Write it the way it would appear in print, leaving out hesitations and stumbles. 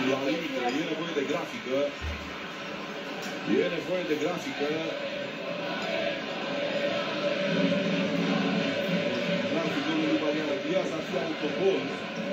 la limită, e nevoie de grafică. E nevoie de grafică. Graficul lui Mariana Diaz ar fi autogol.